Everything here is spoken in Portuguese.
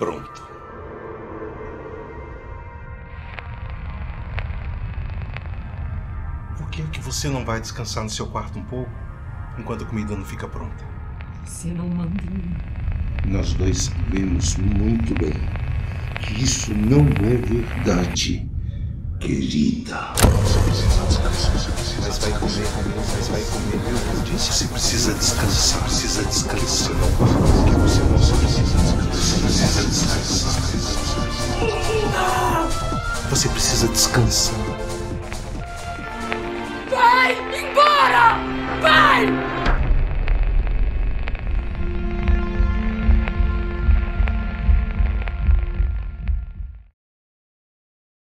pronto. Por que é que você não vai descansar no seu quarto um pouco, enquanto a comida não fica pronta? Você não manda em mim. Nós dois sabemos muito bem que isso não é verdade, querida. Mas vai comer, mas vai comer. Eu disse, você precisa descansar, precisa descansar. Você precisa descansar. Você precisa descansar. Vai embora!